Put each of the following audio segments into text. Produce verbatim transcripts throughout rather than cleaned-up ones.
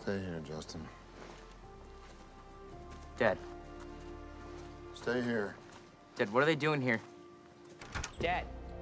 Stay here, Justin. Dad. Stay here. Dad, what are they doing here? Dad.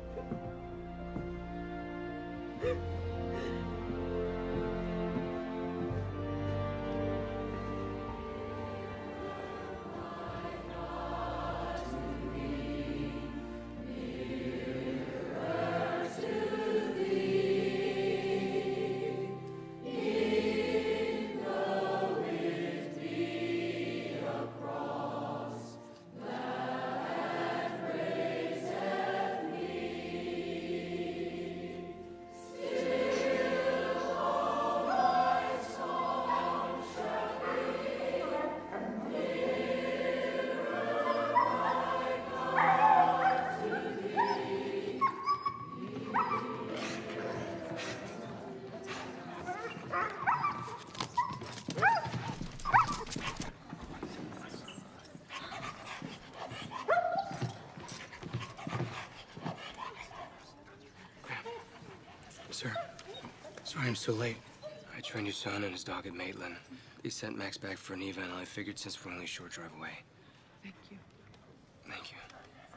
Sir, sorry I'm so late. I trained your son and his dog at Maitland. He sent Max back for an eval, and I figured since we're only a short drive away. Thank you. Thank you.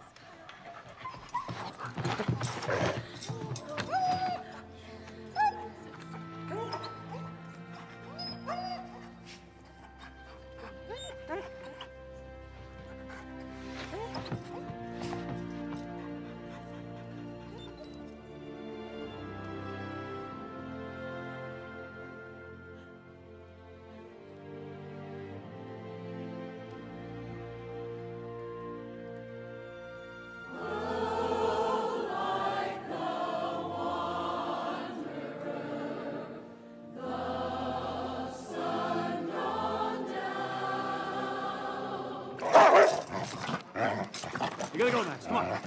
You gotta go, Max. Come on.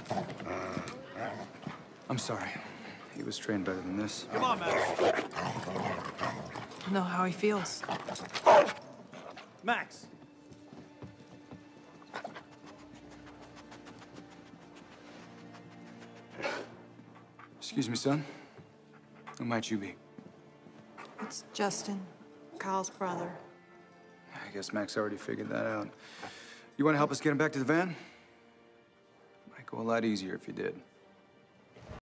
I'm sorry. He was trained better than this. Come on, Max. I know how he feels. Max. Excuse me, son. Who might you be? It's Justin, Kyle's brother. I guess Max already figured that out. You want to help us get him back to the van? Might go a lot easier if you did.